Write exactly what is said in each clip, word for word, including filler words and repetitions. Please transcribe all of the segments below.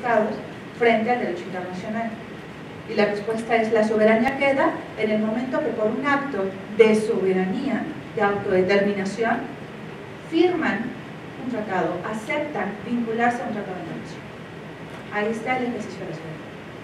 estados frente al derecho internacional. Y la respuesta es: la soberanía queda en el momento que por un acto de soberanía, de autodeterminación, firman un tratado, aceptan vincularse a un tratado de derecho. Ahí está el ejercicio de la soberanía.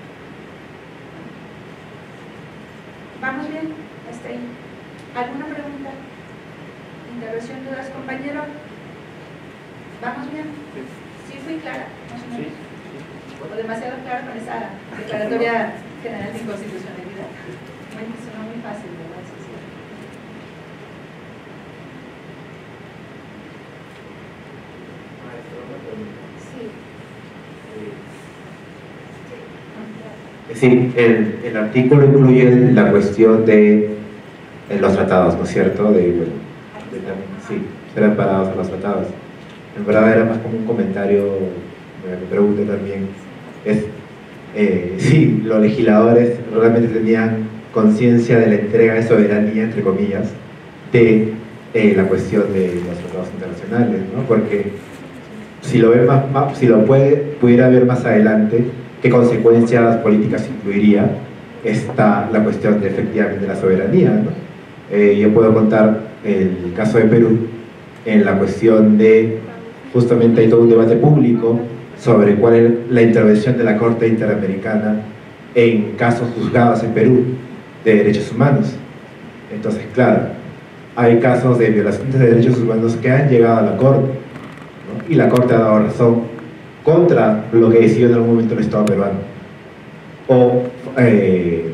¿Vamos bien? Hasta ahí. ¿Alguna pregunta? ¿Intervención, dudas, compañero? ¿Vamos bien? ¿Sí fui clara? Más o menos. ¿O demasiado clara con esa declaratoria general de inconstitucionalidad? Bueno, suena muy fácil, ¿verdad? Sí, sí. Sí, el, el artículo incluye la cuestión de eh, los tratados, ¿no es cierto? De, bueno, de, sí, serán parados a los tratados. En verdad era más como un comentario, me pregunto también, es eh, si los legisladores realmente tenían conciencia de la entrega de soberanía, entre comillas, de eh, la cuestión de los tratados internacionales, ¿no? Porque si lo, ve más, más, si lo puede, pudiera ver más adelante, qué consecuencias políticas incluiría esta, la cuestión de efectivamente la soberanía, ¿no? Eh, yo puedo contar el caso de Perú, en la cuestión de, justamente hay todo un debate público sobre cuál es la intervención de la Corte Interamericana en casos juzgados en Perú de derechos humanos. Entonces, claro, hay casos de violaciones de derechos humanos que han llegado a la Corte, ¿no? Y la Corte ha dado razón contra lo que decidió en algún momento el Estado peruano, o eh,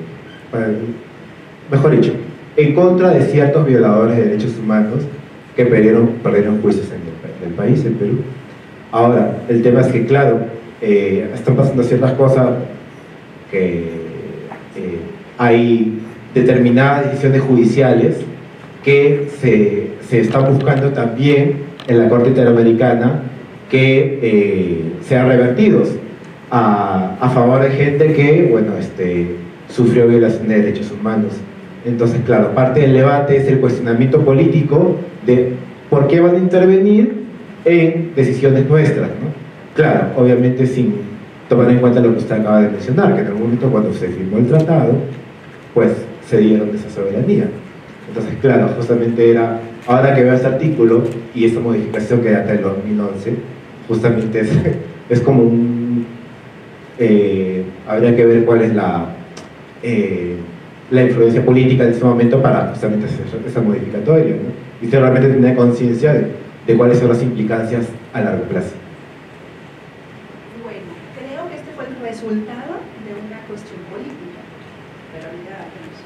mejor dicho, en contra de ciertos violadores de derechos humanos que perdieron, perdieron juicios en el, en el país, en Perú. Ahora, el tema es que, claro, eh, están pasando ciertas cosas que eh, hay determinadas decisiones judiciales que se, se están buscando también en la Corte Interamericana que eh, sean revertidos a, a favor de gente que, bueno, este, sufrió violación de derechos humanos. Entonces, claro, parte del debate es el cuestionamiento político de por qué van a intervenir en decisiones nuestras, ¿no? Claro, obviamente sin tomar en cuenta lo que usted acaba de mencionar, que en algún momento cuando se firmó el tratado, pues se dieron esa soberanía. Entonces, claro, justamente era, ahora que veo este artículo y esta modificación que data del dos mil once, justamente es, es como un... Eh, habría que ver cuál es la, eh, la influencia política en ese momento para justamente hacer esa modificatoria, ¿no? Y usted realmente tener conciencia de, de cuáles son las implicancias a largo plazo. Bueno, creo que este fue el resultado de una cuestión política, pero ya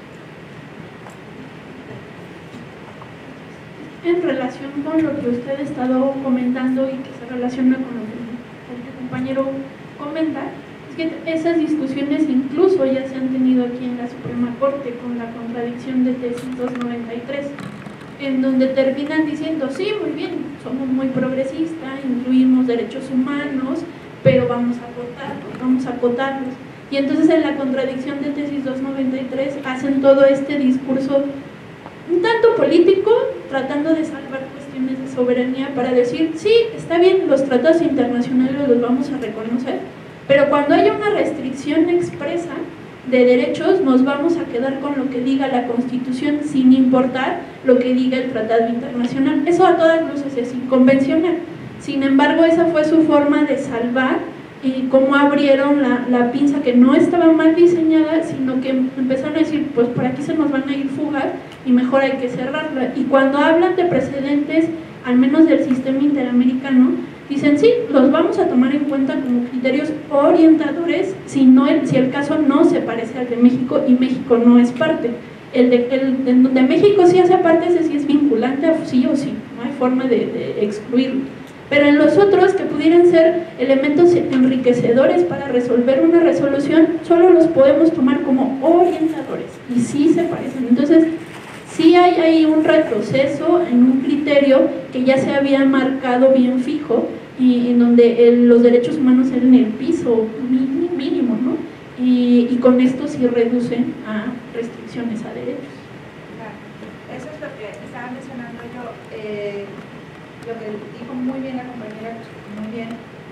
vemos. En relación con lo que usted ha estado comentando y que se relaciona con lo que el compañero comenta, es que esas discusiones incluso ya se han tenido aquí en la Suprema Corte con la contradicción de tesis doscientos noventa y tres, en donde terminan diciendo, sí, muy bien, somos muy progresistas, incluimos derechos humanos, pero vamos a acotarlos, vamos a acotarlos. Y entonces en la contradicción de tesis doscientos noventa y tres hacen todo este discurso un tanto político, tratando de salvar cuestiones de soberanía para decir, sí, está bien, los tratados internacionales los vamos a reconocer, pero cuando haya una restricción expresa de derechos, nos vamos a quedar con lo que diga la Constitución sin importar lo que diga el tratado internacional. Eso a todas luces es inconvencional. Sin embargo, esa fue su forma de salvar y cómo abrieron la, la pinza, que no estaba mal diseñada, sino que empezaron a decir, pues por aquí se nos van a ir fugas y mejor hay que cerrarla. Y cuando hablan de precedentes, al menos del sistema interamericano, dicen, sí, los vamos a tomar en cuenta como criterios orientadores si, no el, si el caso no se parece al de México y México no es parte. El de, el, de, de México sí hace parte, ese sí es vinculante, sí o sí, no hay forma de, de excluirlo. Pero en los otros que pudieran ser elementos enriquecedores para resolver una resolución, solo los podemos tomar como orientadores y sí se parecen. Entonces, sí hay ahí un retroceso en un criterio que ya se había marcado bien fijo y en donde el, los derechos humanos eran el piso mínimo, ¿no? Y, y con esto sí reducen a restricciones a derechos. Claro. Eso es lo que estaba mencionando yo. Eh, lo que dijo muy bien la compañera, muy bien,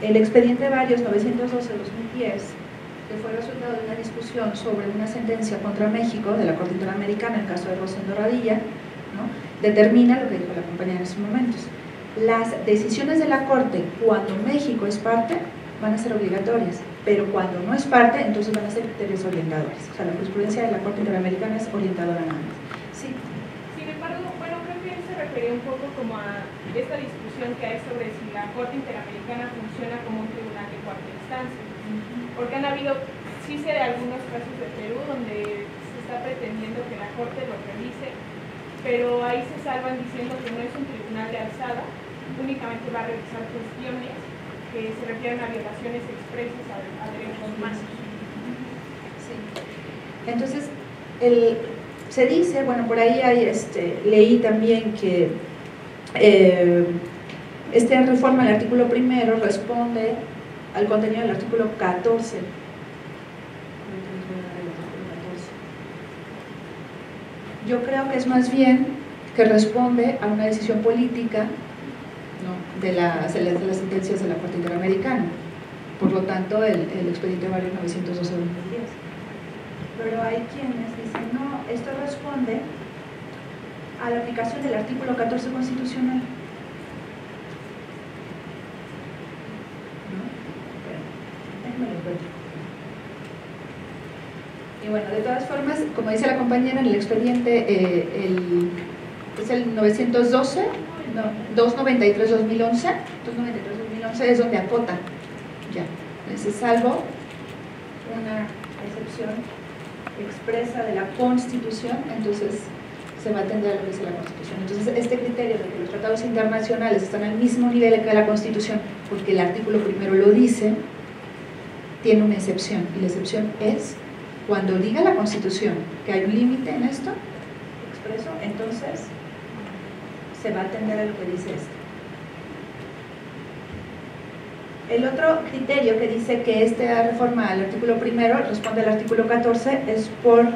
el expediente varios novecientos doce guión dos mil diez, que fue resultado de una discusión sobre una sentencia contra México de la Corte Interamericana, en el caso de Rosendo Radilla, ¿no?, determina lo que dijo la compañera en esos momentos. Las decisiones de la Corte, cuando México es parte, van a ser obligatorias, pero cuando no es parte, entonces van a ser criterios orientadores. O sea, la jurisprudencia de la Corte Interamericana es orientadora nada más. Sí. Sin embargo, bueno, creo que él se refería un poco como a esta discusión que hay sobre si la Corte Interamericana funciona como un tribunal de cuarta instancia. Porque han habido, sí sé de algunos casos de Perú donde se está pretendiendo que la Corte lo revise, pero ahí se salvan diciendo que no es un tribunal de alzada, únicamente va a revisar cuestiones que se refieren a violaciones expresas a, a derechos humanos. Sí. Entonces, el, se dice, bueno, por ahí hay, este, leí también que eh, esta reforma al artículo primero responde al contenido del artículo catorce. Yo creo que es más bien que responde a una decisión política, ¿no?, de, las, de las sentencias de la Corte Interamericana. Por lo tanto, el, el expediente varios novecientos doce guión dos mil diez. Pero hay quienes dicen, no, esto responde a la aplicación del artículo catorce constitucional. ¿No? Déjenme lo encuentro. Y bueno, de todas formas, como dice la compañera, en el expediente, eh, el, es el novecientos doce, no, doscientos noventa y tres guión dos mil once, doscientos noventa y tres guión dos mil once es donde acota, ya, es salvo una excepción expresa de la Constitución, entonces se va a atender a lo que dice la Constitución. Entonces, este criterio de que los tratados internacionales están al mismo nivel que la Constitución, porque el artículo primero lo dice, tiene una excepción, y la excepción es cuando diga la Constitución que hay un límite en esto, expreso, entonces se va a atender a lo que dice esto. El otro criterio que dice que esta reforma al artículo primero responde al artículo catorce es por eh,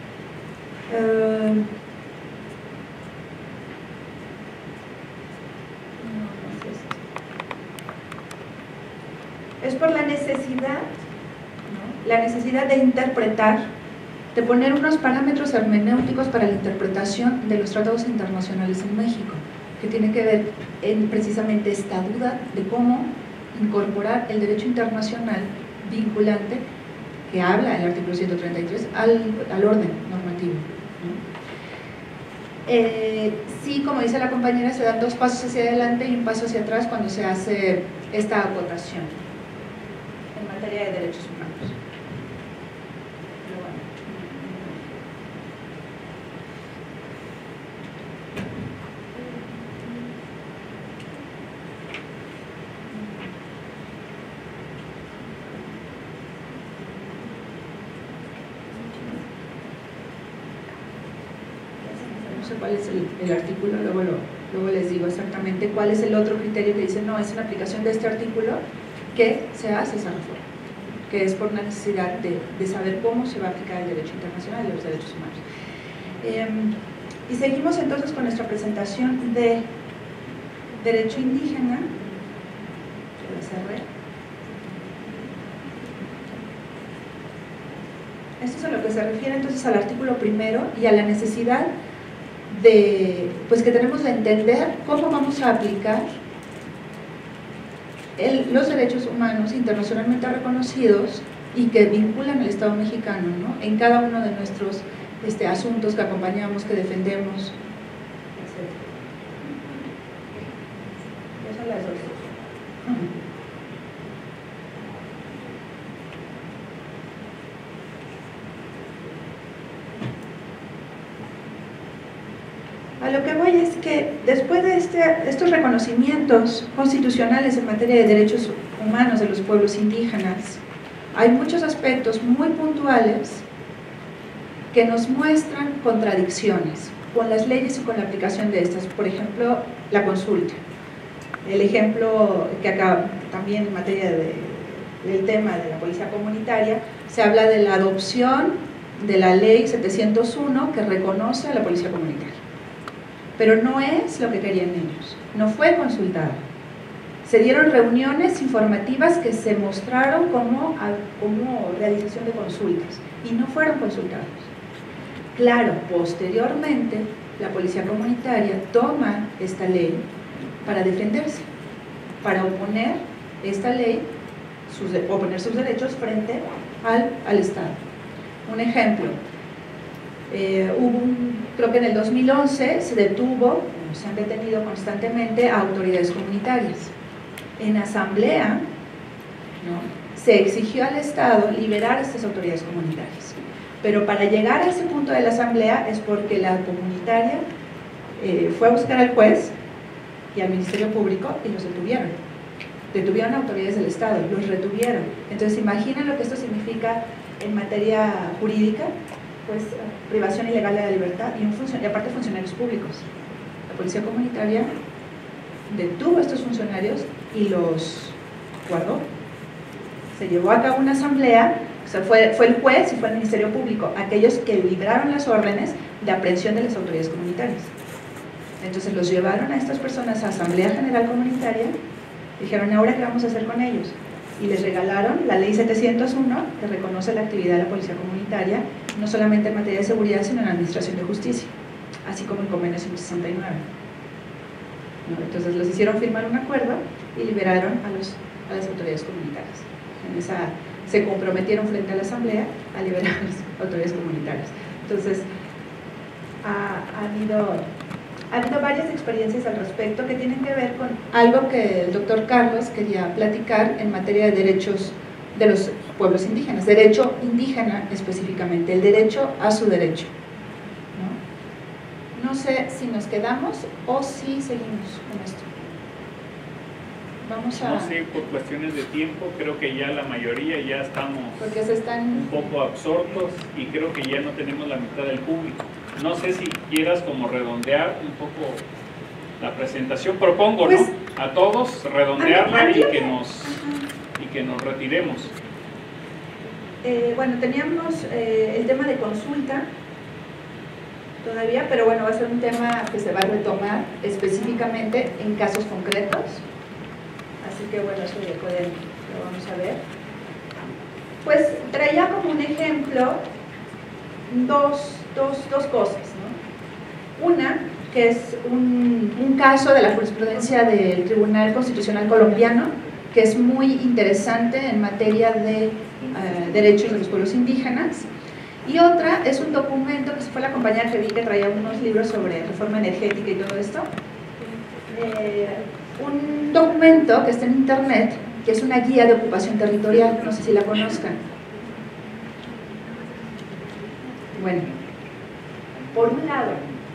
no, no es esto. Es por la necesidad la necesidad de interpretar, de poner unos parámetros hermenéuticos para la interpretación de los tratados internacionales en México, que tiene que ver en precisamente esta duda de cómo incorporar el derecho internacional vinculante que habla en el artículo ciento treinta y tres al, al orden normativo, ¿no? Eh, sí, como dice la compañera, se dan dos pasos hacia adelante y un paso hacia atrás cuando se hace esta acotación en materia de derechos humanos. No sé cuál es el, el artículo, luego, lo, luego les digo exactamente cuál es el otro criterio que dice, no, es una aplicación de este artículo que se hace esa reforma, que es por una necesidad de, de saber cómo se va a aplicar el derecho internacional y los derechos humanos. Eh, y seguimos entonces con nuestra presentación de derecho indígena, que la cerré. Esto es a lo que se refiere entonces al artículo primero y a la necesidad de, pues que tenemos de entender cómo vamos a aplicar el, los derechos humanos internacionalmente reconocidos y que vinculan al Estado mexicano, ¿no?, en cada uno de nuestros este, asuntos que acompañamos, que defendemos, etcétera. Esas son las dos. A lo que voy es que después de este, estos reconocimientos constitucionales en materia de derechos humanos de los pueblos indígenas, hay muchos aspectos muy puntuales que nos muestran contradicciones con las leyes y con la aplicación de estas. Por ejemplo, la consulta. El ejemplo que acá también en materia de, del tema de la policía comunitaria, se habla de la adopción de la ley setecientos uno que reconoce a la policía comunitaria. Pero no es lo que querían ellos, no fue consultada, Se dieron reuniones informativas que se mostraron como, como realización de consultas y no fueron consultados. Claro, posteriormente la policía comunitaria toma esta ley para defenderse, para oponer esta ley, sus, oponer sus derechos frente al, al Estado. Un ejemplo, eh, hubo un, creo que en el dos mil once se detuvo, se han detenido constantemente a autoridades comunitarias. En asamblea, ¿no?, se exigió al Estado liberar a estas autoridades comunitarias. Pero para llegar a ese punto de la asamblea es porque la comunitaria eh, fue a buscar al juez y al Ministerio Público y los detuvieron. Detuvieron a autoridades del Estado, los retuvieron. Entonces, imaginen lo que esto significa en materia jurídica, pues privación ilegal de la libertad y, un funcion y aparte funcionarios públicos. La policía comunitaria detuvo a estos funcionarios y los guardó. Se llevó a cabo una asamblea, o sea, fue, fue el juez y fue el Ministerio Público, aquellos que libraron las órdenes de aprehensión de las autoridades comunitarias. Entonces los llevaron a estas personas a Asamblea General Comunitaria, dijeron, ¿ahora qué vamos a hacer con ellos? Y les regalaron la ley setecientos uno, que reconoce la actividad de la policía comunitaria, no solamente en materia de seguridad, sino en la administración de justicia, así como el convenio ciento sesenta y nueve. ¿No? Entonces los hicieron firmar un acuerdo y liberaron a, los, a las autoridades comunitarias. En esa, se comprometieron frente a la asamblea a liberar a las autoridades comunitarias. Entonces, ha, ha, habido, ha habido varias experiencias al respecto que tienen que ver con algo que el doctor Carlos quería platicar en materia de derechos de los pueblos indígenas, derecho indígena específicamente, el derecho a su derecho. No sé si nos quedamos o si seguimos con esto. Vamos a... No sé, por cuestiones de tiempo, creo que ya la mayoría ya estamos porque se están... un poco absortos y creo que ya no tenemos la mitad del público. No sé si quieras como redondear un poco la presentación. Propongo, pues, ¿no?, a todos redondearla a mí, a mí, y, que nos, y que nos retiremos. Eh, bueno, teníamos eh, el tema de consulta todavía, pero bueno, va a ser un tema que se va a retomar específicamente en casos concretos, así que bueno, eso ya pueden, lo vamos a ver. Pues traía como un ejemplo dos, dos, dos cosas, ¿no? Una, que es un, un caso de la jurisprudencia del Tribunal Constitucional Colombiano, que es muy interesante en materia de uh, derechos de los pueblos indígenas. Y otra es un documento que fue la compañera que vi que traía unos libros sobre reforma energética y todo esto. Eh, un documento que está en internet, que es una guía de ocupación territorial, no sé si la conozcan. Bueno, por un lado,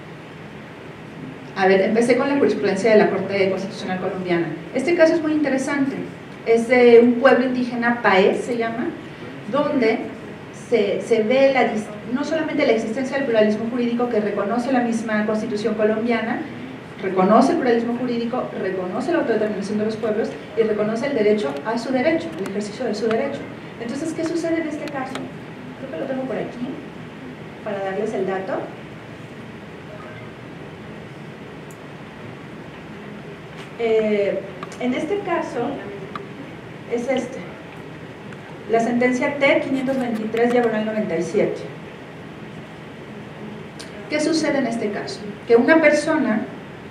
a ver, empecé con la jurisprudencia de la Corte Constitucional Colombiana. Este caso es muy interesante, es de un pueblo indígena, Paez se llama, donde Se, se ve la, no solamente la existencia del pluralismo jurídico que reconoce la misma Constitución colombiana, reconoce el pluralismo jurídico, reconoce la autodeterminación de los pueblos y reconoce el derecho a su derecho, el ejercicio de su derecho. Entonces, ¿qué sucede en este caso? Creo que lo tengo por aquí, para darles el dato. Eh, en este caso, es este. La sentencia T quinientos veintitrés diagonal noventa y siete. ¿Qué sucede en este caso? Que una persona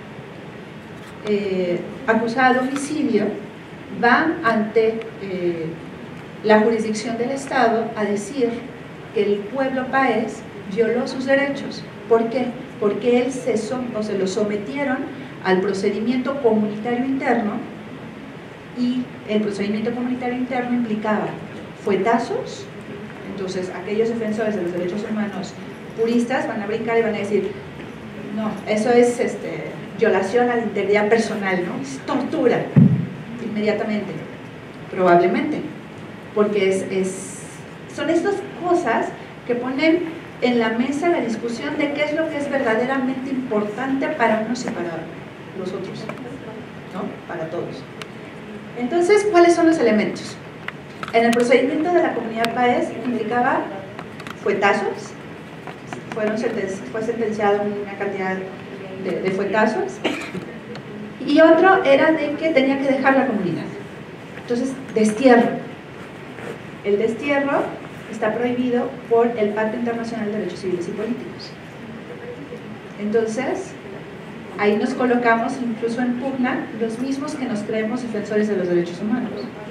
eh, acusada de homicidio va ante eh, la jurisdicción del Estado a decir que el pueblo Paez violó sus derechos. ¿Por qué? Porque él se, som o se lo sometieron al procedimiento comunitario interno, y el procedimiento comunitario interno implicaba fuetazos. Entonces aquellos defensores de los derechos humanos puristas van a brincar y van a decir, no, eso es este, violación a la integridad personal, ¿no? Es tortura, inmediatamente, probablemente, porque es, es, son estas cosas que ponen en la mesa la discusión de qué es lo que es verdaderamente importante para unos y para los otros, ¿no? Para todos. Entonces, ¿cuáles son los elementos? En el procedimiento de la comunidad Paez implicaba fuetazos, fueron sentenci fue sentenciado una cantidad de, de fuetazos, Y otro era de que tenía que dejar la comunidad. Entonces, destierro. El destierro está prohibido por el Pacto Internacional de Derechos Civiles y Políticos. Entonces, ahí nos colocamos incluso en pugna los mismos que nos creemos defensores de los derechos humanos.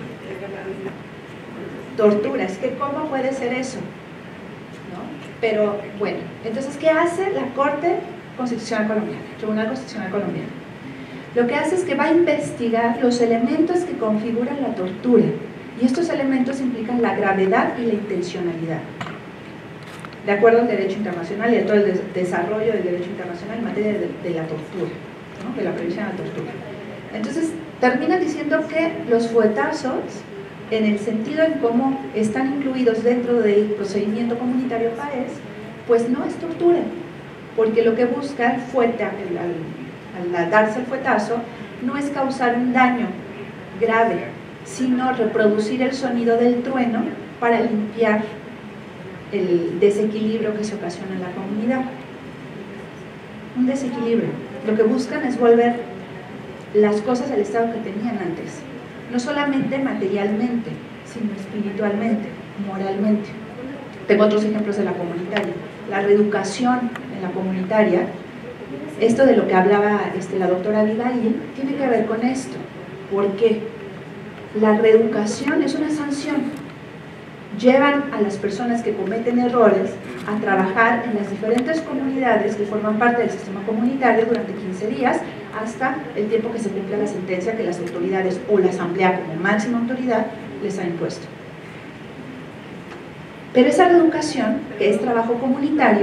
Tortura, es que ¿cómo puede ser eso? ¿No? Pero bueno, entonces, ¿qué hace la Corte Constitucional Colombiana, el Tribunal Constitucional Colombiano? Lo que hace es que va a investigar los elementos que configuran la tortura, y estos elementos implican la gravedad y la intencionalidad, de acuerdo al derecho internacional y a todo el des desarrollo del derecho internacional en materia de, de la tortura, ¿no? De la prohibición de la tortura. Entonces, termina diciendo que los fuetazos, en el sentido en cómo están incluidos dentro del procedimiento comunitario PAES, pues no es tortura, porque lo que busca el fuete, al, al, al darse el fuetazo, no es causar un daño grave, sino reproducir el sonido del trueno para limpiar el desequilibrio que se ocasiona en la comunidad. Un desequilibrio. Lo que buscan es volver las cosas al estado que tenían antes, no solamente materialmente, sino espiritualmente, moralmente. Tengo otros ejemplos de la comunitaria. La reeducación en la comunitaria, esto de lo que hablaba este, la doctora Abigail, tiene que ver con esto. ¿Por qué? La reeducación es una sanción. Llevan a las personas que cometen errores a trabajar en las diferentes comunidades que forman parte del sistema comunitario durante quince días hasta el tiempo que se cumpla la sentencia que las autoridades o la asamblea como máxima autoridad les ha impuesto. Pero esa reeducación, que es trabajo comunitario,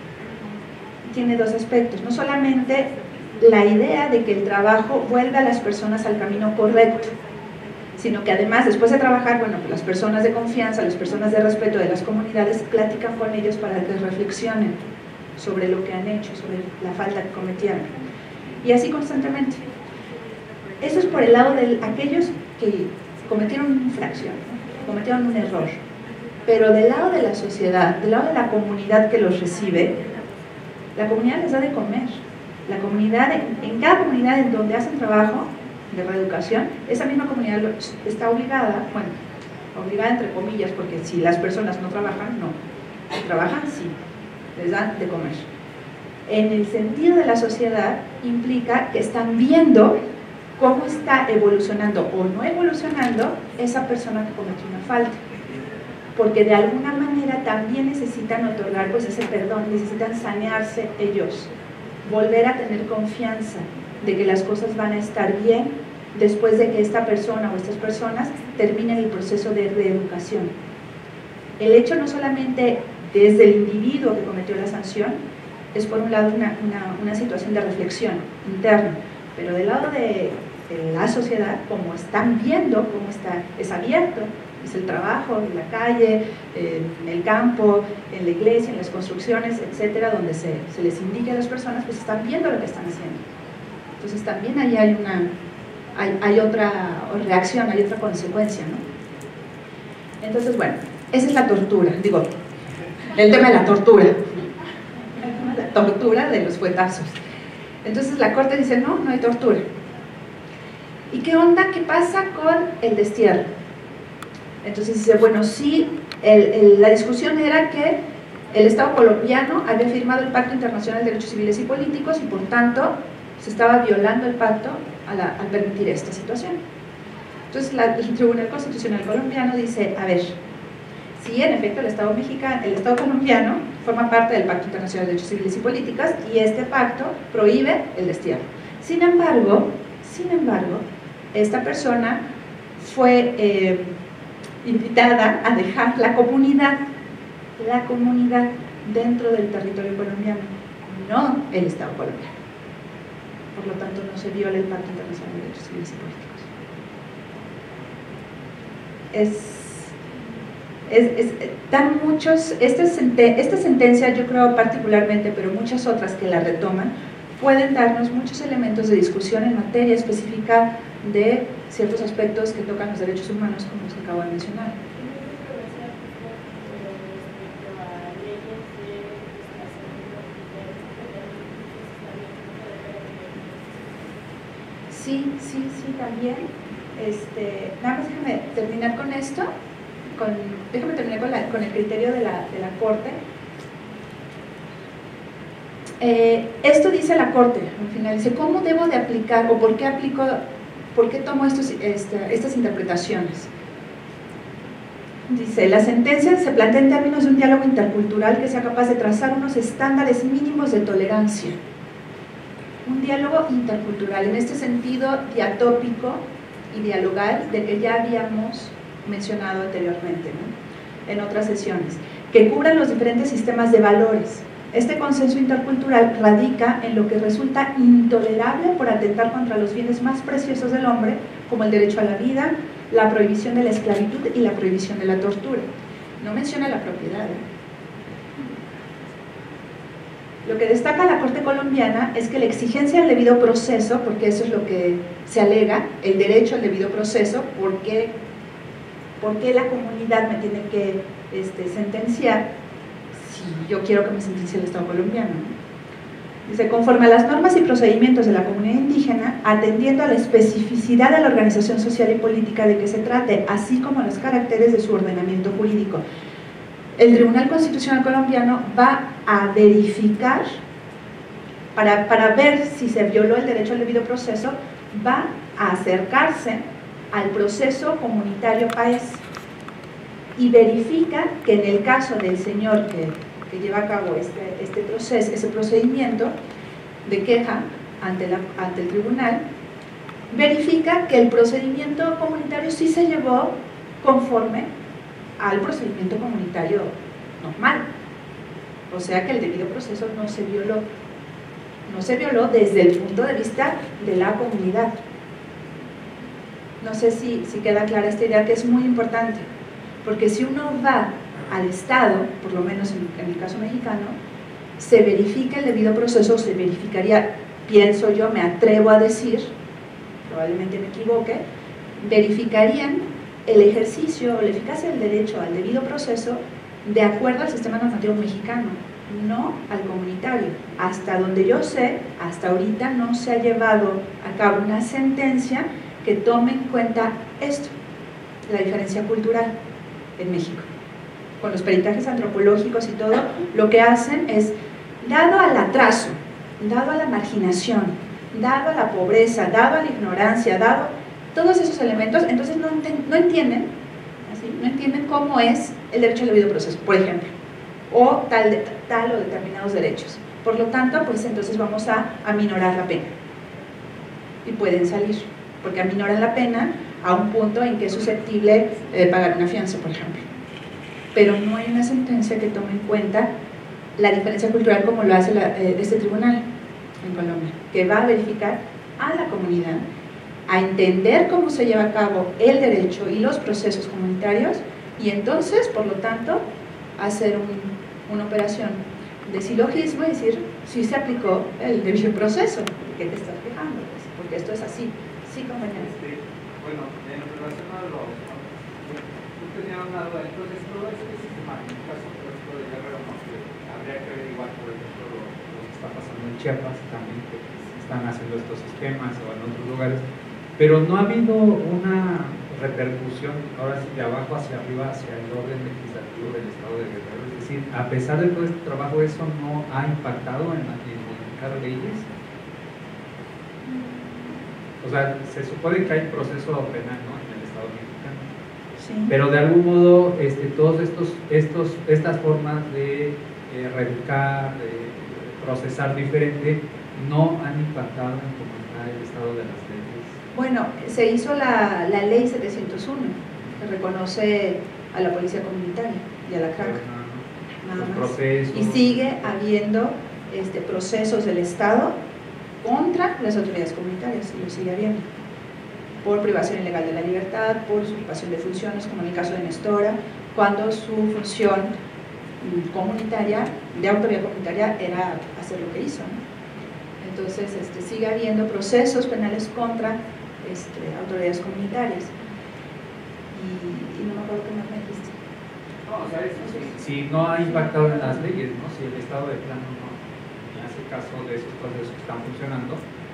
tiene dos aspectos. No solamente la idea de que el trabajo vuelva a las personas al camino correcto, sino que además, después de trabajar, bueno, pues las personas de confianza, las personas de respeto de las comunidades platican con ellos para que reflexionen sobre lo que han hecho, sobre la falta que cometieron. Y así constantemente. Eso es por el lado de aquellos que cometieron una infracción, cometieron un error. Pero del lado de la sociedad, del lado de la comunidad que los recibe, la comunidad les da de comer. La comunidad, en, en cada comunidad en donde hacen trabajo de reeducación, esa misma comunidad está obligada, bueno, obligada entre comillas, porque si las personas no trabajan, no. Si trabajan, sí, les dan de comer. En el sentido de la sociedad, implica que están viendo cómo está evolucionando o no evolucionando esa persona que cometió una falta. Porque de alguna manera también necesitan otorgar pues ese perdón, necesitan sanearse ellos, volver a tener confianza de que las cosas van a estar bien después de que esta persona o estas personas terminen el proceso de reeducación. El hecho no solamente desde el individuo que cometió la sanción, es por un lado una, una, una situación de reflexión interna, pero del lado de, de la sociedad, como están viendo cómo está, es abierto, es el trabajo, en la calle, en el campo, en la iglesia, en las construcciones, etcétera, donde se, se les indique a las personas, pues están viendo lo que están haciendo. Entonces también ahí hay una, hay, hay otra reacción, hay otra consecuencia, ¿no? Entonces, bueno, esa es la tortura, digo, el tema de la tortura, la tortura de los fuetazos. Entonces la Corte dice, no, no hay tortura. ¿Y qué onda? ¿Qué pasa con el destierro? Entonces dice, bueno, sí, el, el, la discusión era que el Estado colombiano había firmado el Pacto Internacional de Derechos Civiles y Políticos y por tanto se estaba violando el pacto al, al permitir esta situación. Entonces la, el Tribunal Constitucional Colombiano dice, a ver, sí, en efecto el Estado mexicano, el Estado colombiano forma parte del Pacto Internacional de Derechos Civiles y Políticos y este pacto prohíbe el destierro. Sin embargo, sin embargo, esta persona fue eh, invitada a dejar la comunidad, la comunidad dentro del territorio colombiano, no el Estado colombiano. Por lo tanto, no se viola el Pacto Internacional de Derechos Civiles y Políticos. Es, es, es dan muchos, esta, esta sentencia yo creo particularmente, pero muchas otras que la retoman, pueden darnos muchos elementos de discusión en materia específica de ciertos aspectos que tocan los derechos humanos, como los que acabo de mencionar. sí, sí, sí, también. Este, nada más déjame terminar con esto, con, déjame terminar con, la, con el criterio de la, de la Corte. Eh, esto dice la Corte, al final, dice, ¿cómo debo de aplicar o por qué aplico, por qué tomo estos, esta, estas interpretaciones? Dice, la sentencia se plantea en términos de un diálogo intercultural que sea capaz de trazar unos estándares mínimos de tolerancia. Un diálogo intercultural, en este sentido diatópico y dialogal del que ya habíamos mencionado anteriormente, ¿no?, en otras sesiones, que cubran los diferentes sistemas de valores. Este consenso intercultural radica en lo que resulta intolerable por atentar contra los bienes más preciosos del hombre, como el derecho a la vida, la prohibición de la esclavitud y la prohibición de la tortura. No menciona la propiedad, ¿eh? Lo que destaca la Corte colombiana es que la exigencia del debido proceso, porque eso es lo que se alega, el derecho al debido proceso, porque, porque la comunidad me tiene que este, sentenciar si yo quiero que me sentencie el Estado colombiano, ¿no? Dice, conforme a las normas y procedimientos de la comunidad indígena, atendiendo a la especificidad de la organización social y política de que se trate, así como a los caracteres de su ordenamiento jurídico. El Tribunal Constitucional colombiano va a verificar, para, para ver si se violó el derecho al debido proceso, va a acercarse al proceso comunitario país y verifica que en el caso del señor que, que lleva a cabo este, este proceso, ese procedimiento de queja ante, la, ante el tribunal, verifica que el procedimiento comunitario sí se llevó conforme al procedimiento comunitario normal, o sea que el debido proceso no se violó, no se violó desde el punto de vista de la comunidad. No sé si, si queda clara esta idea, que es muy importante, porque si uno va al Estado, por lo menos en, en el caso mexicano, se verifica el debido proceso, se verificaría, pienso yo, me atrevo a decir, probablemente me equivoque, verificarían el ejercicio o la eficacia del derecho al debido proceso de acuerdo al sistema normativo mexicano, no al comunitario. Hasta donde yo sé, hasta ahorita no se ha llevado a cabo una sentencia que tome en cuenta esto, la diferencia cultural en México. Con los peritajes antropológicos y todo, lo que hacen es, dado al atraso, dado a la marginación, dado a la pobreza, dado a la ignorancia, dado todos esos elementos, entonces no, no entienden, ¿así? No entienden cómo es el derecho al debido proceso, por ejemplo, o tal, de, tal o determinados derechos. Por lo tanto, pues entonces vamos a aminorar la pena y pueden salir, porque aminoran la pena a un punto en que es susceptible de pagar una fianza, por ejemplo. Pero no hay una sentencia que tome en cuenta la diferencia cultural como lo hace la, eh, este tribunal en Colombia, que va a verificar a la comunidad, a entender cómo se lleva a cabo el derecho y los procesos comunitarios, y entonces, por lo tanto, hacer un, una operación de silogismo y decir si se aplicó el debido proceso, ¿qué te estás quejando? Pues, porque esto es así. Sí, compañero. Este, bueno, en relación a los... Tú tenías una duda, entonces todo este sistema, en el caso por ejemplo de Guerrero, ¿no?, que habría que averiguar, por ejemplo, lo, lo que está pasando en Chiapas también, que están haciendo estos sistemas o en otros lugares, pero no ha habido una repercusión, ahora sí, de abajo hacia arriba, hacia el orden legislativo del Estado de Guerrero. Es decir, a pesar de todo este trabajo, ¿eso no ha impactado en, en modificar leyes? O sea, se supone que hay proceso penal, ¿no?, en el Estado mexicano. Sí. Pero de algún modo, este, todos estos, estos, estas formas de eh, reeducar, de procesar diferente, no han impactado en cómo está el estado de las leyes. Bueno, se hizo la, la ley setecientos uno, que reconoce a la policía comunitaria y a la C R A C, nada más. Procesos. Y sigue habiendo este, procesos del Estado contra las autoridades comunitarias, y lo sigue habiendo, por privación ilegal de la libertad, por usurpación de funciones, como en el caso de Nestora, cuando su función comunitaria, de autoridad comunitaria, era hacer lo que hizo, ¿no? Entonces, este, sigue habiendo procesos penales contra este, autoridades comunitarias. Y, y no me acuerdo qué más me dijiste. No, o sea, es, si, si no ha impactado en las leyes, ¿no?, si el Estado de plano no hace caso de esos procesos que están funcionando,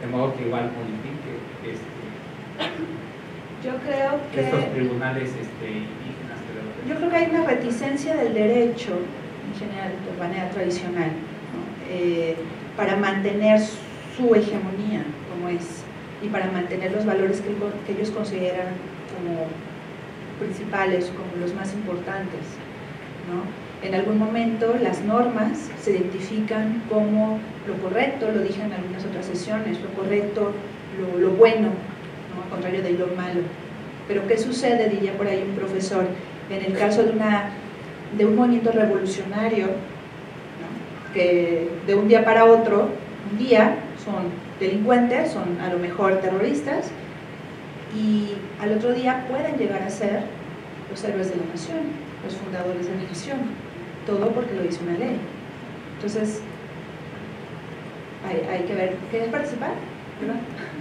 de modo que igual modifique este, Yo creo que... estos tribunales este, indígenas. Que Yo creo que hay una reticencia del derecho, en general, de manera tradicional, ¿no? eh, para mantener su hegemonía, como es, y para mantener los valores que, que ellos consideran como principales, como los más importantes, ¿no? En algún momento las normas se identifican como lo correcto, lo dije en algunas otras sesiones, lo correcto, lo, lo bueno, ¿no? Al contrario de lo malo. Pero ¿qué sucede? Diría por ahí un profesor, en el caso de, una, de un movimiento revolucionario, ¿no? Que de un día para otro, un día son delincuentes, son a lo mejor terroristas, y al otro día pueden llegar a ser los héroes de la nación, los fundadores de la nación, todo porque lo dice una ley. Entonces, hay, hay que ver, ¿quieres participar? ¿Verdad?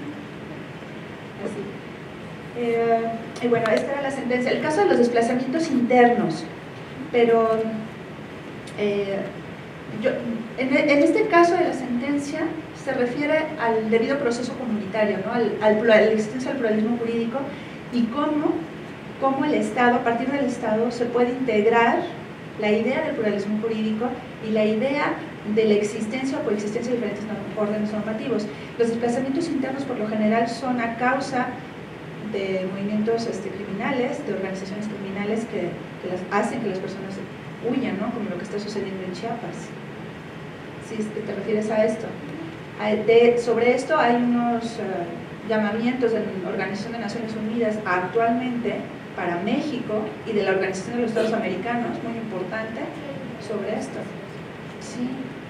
Así. Eh, y bueno, esta era la sentencia. El caso de los desplazamientos internos, pero eh, yo, en, en este caso de la sentencia se refiere al debido proceso comunitario, ¿no? al, al, a la existencia del pluralismo jurídico y cómo, cómo el Estado, a partir del Estado, se puede integrar la idea del pluralismo jurídico y la idea de la existencia o coexistencia de diferentes órdenes normativos. Los desplazamientos internos por lo general son a causa de movimientos este, criminales, de organizaciones criminales que, que las hacen que las personas huyan, ¿no? Como lo que está sucediendo en Chiapas. Si ¿Sí, te refieres a esto? De, sobre esto hay unos uh, llamamientos de la Organización de Naciones Unidas actualmente para México y de la Organización de los Estados Americanos, muy importante, sobre esto. Sí.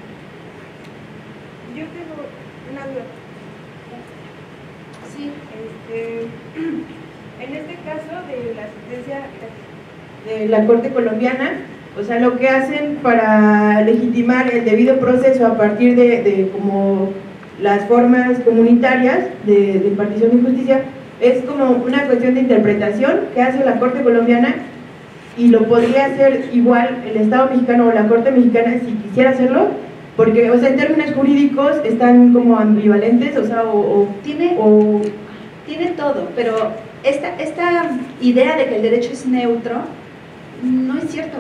Yo tengo una duda. Sí. Este, en este caso de la sentencia de la Corte Colombiana, o sea, lo que hacen para legitimar el debido proceso a partir de, de como las formas comunitarias de, de impartición de justicia, es como una cuestión de interpretación que hace la Corte Colombiana y lo podría hacer igual el Estado mexicano o la Corte mexicana si quisiera hacerlo, porque, o sea, en términos jurídicos están como ambivalentes, o sea, o... o tiene, o, tiene todo, pero esta, esta idea de que el derecho es neutro no es cierto.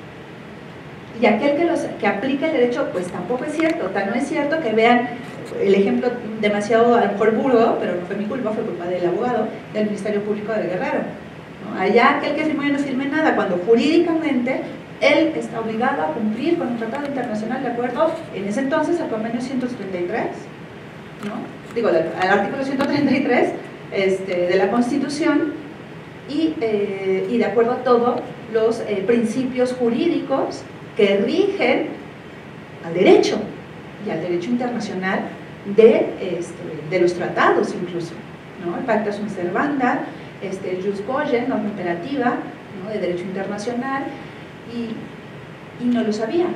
Y aquel que, los, que aplica el derecho, pues tampoco es cierto. Tan no es cierto que vean el ejemplo demasiado, a lo mejor burdo, pero no fue mi culpa, fue culpa del abogado del Ministerio Público de Guerrero, ¿no? Allá aquel que firmó y no firme nada, cuando jurídicamente él está obligado a cumplir con un tratado internacional de acuerdo, en ese entonces, al convenio ciento treinta y tres, ¿no? Digo, al artículo ciento treinta y tres este, de la Constitución, y, eh, y de acuerdo a todos los eh, principios jurídicos que rigen al derecho y al derecho internacional de, este, de los tratados incluso, ¿no? El Pacta Sunt Servanda, este, el Jus Cogens, norma imperativa, ¿no? De derecho internacional, y, y no lo sabía.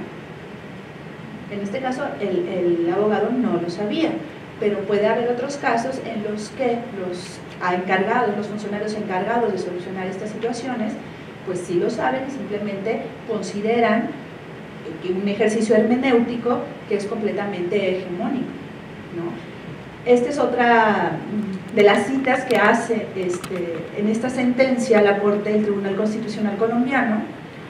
En este caso el, el abogado no lo sabía, pero puede haber otros casos en los que los encargados, los funcionarios encargados de solucionar estas situaciones, pues sí lo saben y simplemente consideran que un ejercicio hermenéutico que es completamente hegemónico, ¿no? Esta es otra de las citas que hace este, en esta sentencia la Corte del Tribunal Constitucional colombiano,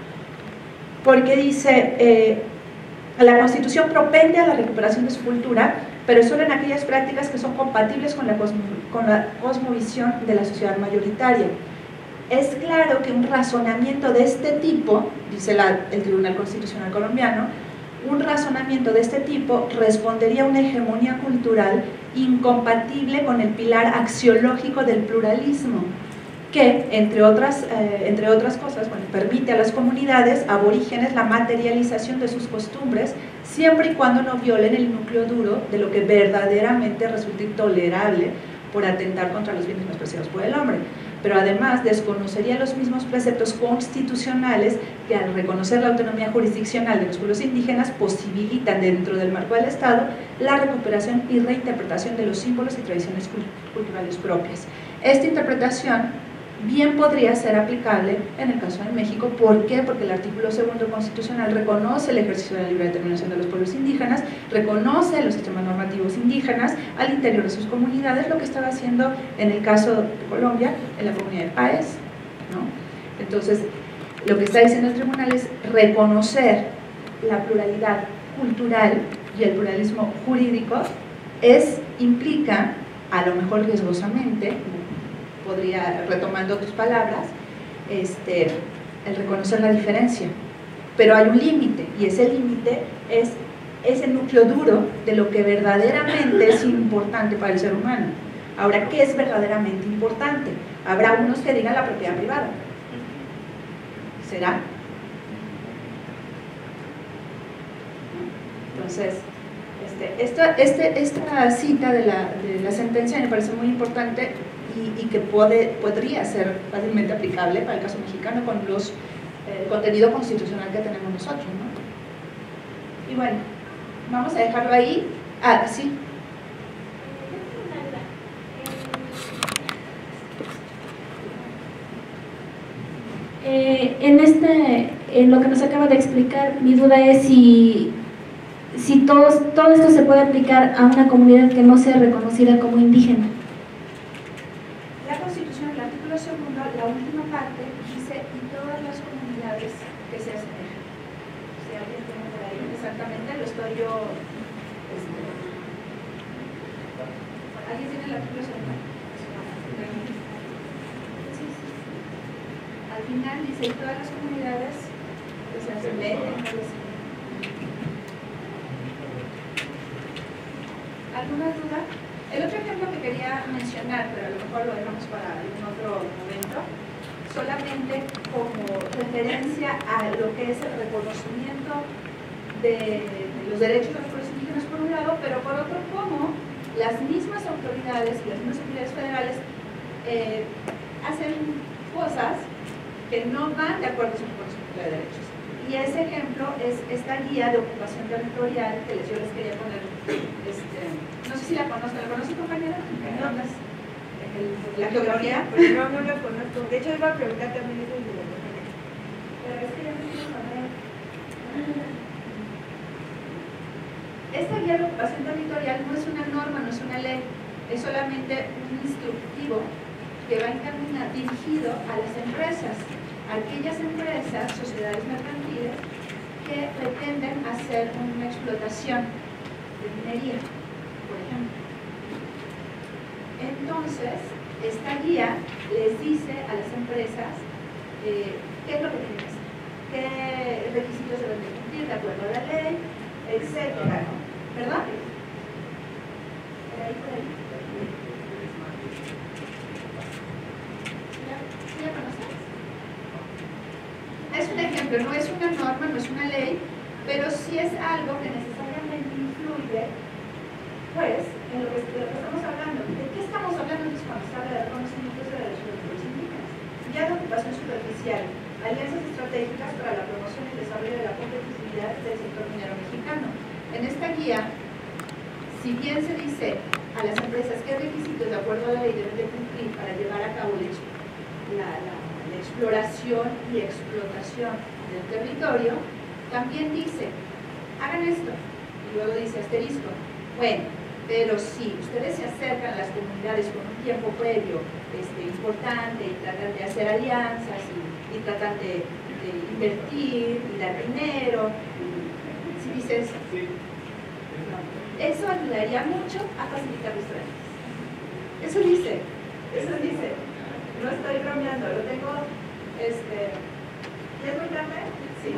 porque dice, eh, la Constitución propende a la recuperación de su cultura, pero solo en aquellas prácticas que son compatibles con la, cosmo, con la cosmovisión de la sociedad mayoritaria. Es claro que un razonamiento de este tipo, dice la, el Tribunal Constitucional colombiano, un razonamiento de este tipo respondería a una hegemonía cultural incompatible con el pilar axiológico del pluralismo, que, entre otras, eh, entre otras cosas, bueno, permite a las comunidades aborígenes la materialización de sus costumbres, siempre y cuando no violen el núcleo duro de lo que verdaderamente resulta intolerable por atentar contra los bienes más preciados por el hombre. Pero además desconocería los mismos preceptos constitucionales que, al reconocer la autonomía jurisdiccional de los pueblos indígenas, posibilitan dentro del marco del Estado la recuperación y reinterpretación de los símbolos y tradiciones culturales propias. Esta interpretación bien podría ser aplicable en el caso de México. ¿Por qué? Porque el artículo segundo constitucional reconoce el ejercicio de la libre determinación de los pueblos indígenas, reconoce los sistemas normativos indígenas al interior de sus comunidades, lo que estaba haciendo en el caso de Colombia, en la comunidad de Páez, ¿no? Entonces, lo que está diciendo el tribunal es reconocer la pluralidad cultural y el pluralismo jurídico, es, implica, a lo mejor riesgosamente, podría, retomando tus palabras, este, el reconocer la diferencia, pero hay un límite, y ese límite es ese núcleo duro de lo que verdaderamente es importante para el ser humano. Ahora, ¿qué es verdaderamente importante? Habrá unos que digan la propiedad privada. ¿Será? Entonces, este, esta, este, esta cita de la, de la sentencia me parece muy importante y, y que puede, podría ser fácilmente aplicable para el caso mexicano con los, eh, el contenido constitucional que tenemos nosotros, ¿no? Y bueno, vamos a dejarlo ahí. Ah, sí. Eh, en este, en lo que nos acaba de explicar, mi duda es si, si todos, todo esto se puede aplicar a una comunidad que no sea reconocida como indígena. La Constitución, el artículo segundo, la última parte, dice y todas las comunidades que se asemejan. Si alguien tiene por ahí exactamente, lo estoy yo... Este, ¿alguien tiene el artículo segundo? Al final dice y todas las comunidades que se asemejen. ¿Alguna duda? El otro ejemplo que quería mencionar, pero a lo mejor lo dejamos para algún otro momento, solamente como referencia a lo que es el reconocimiento de, de los derechos de los pueblos indígenas por un lado, pero por otro como las mismas autoridades y las mismas autoridades federales eh, hacen cosas que no van de acuerdo con su reconocimiento de derechos. Y ese ejemplo es esta guía de ocupación territorial que les, yo les quería poner, este, no sé si la conocen, ¿la conocen, compañera? No, no. ¿La geografía? Pues no, no la conozco. De hecho, iba a preguntar también eso de la geografía. Pero es que ya me quiero saber. Esta guía de ocupación territorial no es una norma, no es una ley, es solamente un instructivo que va encaminado, dirigido a las empresas, a aquellas empresas, sociedades mercantiles, que pretenden hacer una explotación de minería, por ejemplo. Entonces, esta guía les dice a las empresas eh, qué es lo que tienen que hacer, qué requisitos deben de cumplir de acuerdo a la ley, etcétera. ¿Verdad? ¿Por ahí, por ahí? ¿Sí la conoces? Es un ejemplo, no es una norma, no es una ley, pero sí es algo que necesariamente influye, pues, en lo que, de lo que estamos hablando. ¿De qué estamos hablando entonces cuando se habla de reconocimientos de derechos de los pueblos indígenas? Ya de ocupación superficial, alianzas estratégicas para la promoción y desarrollo de la competitividad del sector minero mexicano. En esta guía, si bien se dice a las empresas qué requisitos de acuerdo a la ley deben de cumplir para llevar a cabo la, la, la exploración y explotación del territorio, también dice, hagan esto, y luego dice asterisco, bueno, pero si ustedes se acercan a las comunidades con un tiempo previo este, importante y tratan de hacer alianzas y, y tratan de, de invertir y dar dinero, si dice eso, eso ayudaría mucho a facilitar los trámites. Eso dice, eso dice, no estoy bromeando, lo tengo, este, ¿ya es muy tarde? Sí.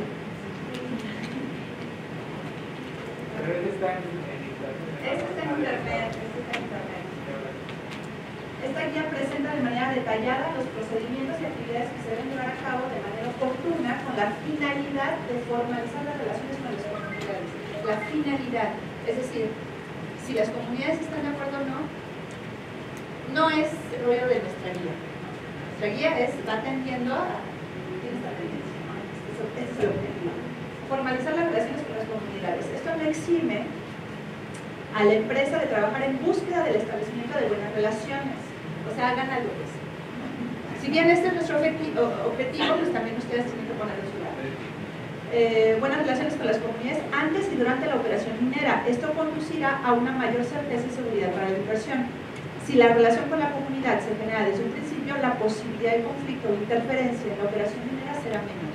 Pero él está en, en internet. Esto está en internet, esto está en internet. Esta guía presenta de manera detallada los procedimientos y actividades que se deben llevar a cabo de manera oportuna con la finalidad de formalizar las relaciones con las comunidades. La finalidad, es decir, si las comunidades están de acuerdo o no, no es rollo de nuestra guía. Nuestra guía es, va atendiendo a esta tendencia, ¿no? Este es el objetivo. Formalizar las relaciones con las comunidades. Esto no exime a la empresa de trabajar en búsqueda del establecimiento de buenas relaciones. O sea, hagan algo que sí. Si bien este es nuestro objetivo, objetivo pues también ustedes tienen que ponerlo en su lado. Eh, buenas relaciones con las comunidades antes y durante la operación minera. Esto conducirá a una mayor certeza y seguridad para la educación. Si la relación con la comunidad se genera desde un principio, la posibilidad de conflicto o interferencia en la operación minera será menor.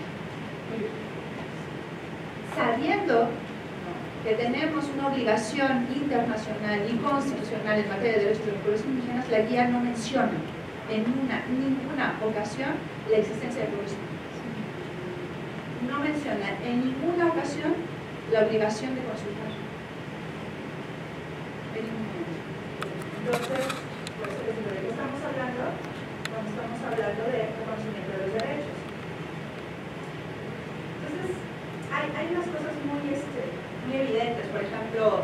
Sabiendo que tenemos una obligación internacional y constitucional en materia de derechos de los pueblos indígenas, la guía no menciona en una, ninguna ocasión la existencia de pueblos indígenas. No menciona en ninguna ocasión la obligación de consultar. En ningún momento. Entonces, pues, ¿de qué estamos hablando? Cuando estamos hablando de reconocimiento de los derechos. Entonces, hay, hay unas cosas muy, este, muy evidentes, por ejemplo,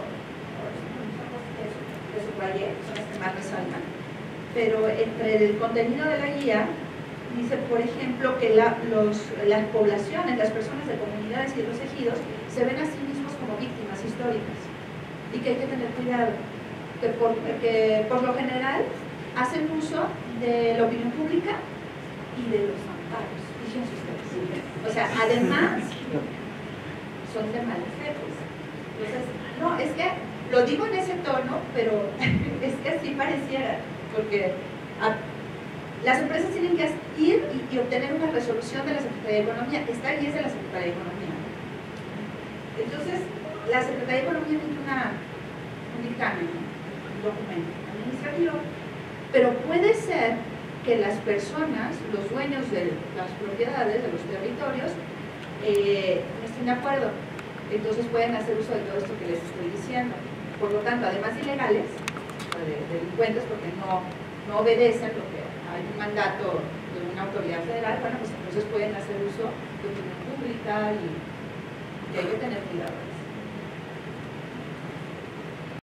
de subrayé, son las que más resaltan, pero entre el contenido de la guía dice, por ejemplo, que la, los, las poblaciones, las personas de comunidades y de los ejidos se ven a sí mismos como víctimas históricas y que hay que tener cuidado, que por, que por lo general hacen uso de la opinión pública y de los amparos, fíjense ustedes. O sea, además son de malos jefes. Entonces, no, es que lo digo en ese tono, pero es que así pareciera, porque a, las empresas tienen que ir y, y obtener una resolución de la Secretaría de Economía. Esta guía es de la Secretaría de Economía. Entonces, la Secretaría de Economía tiene una, un dictamen, un documento administrativo, pero puede ser que las personas, los dueños de las propiedades, de los territorios, eh, no estén de acuerdo. Entonces pueden hacer uso de todo esto que les estoy diciendo. Por lo tanto, además de ilegales, de delincuentes, porque no, no obedecen lo que hay un mandato de una autoridad federal, bueno, pues entonces pueden hacer uso de opinión pública y, y hay que tener cuidado.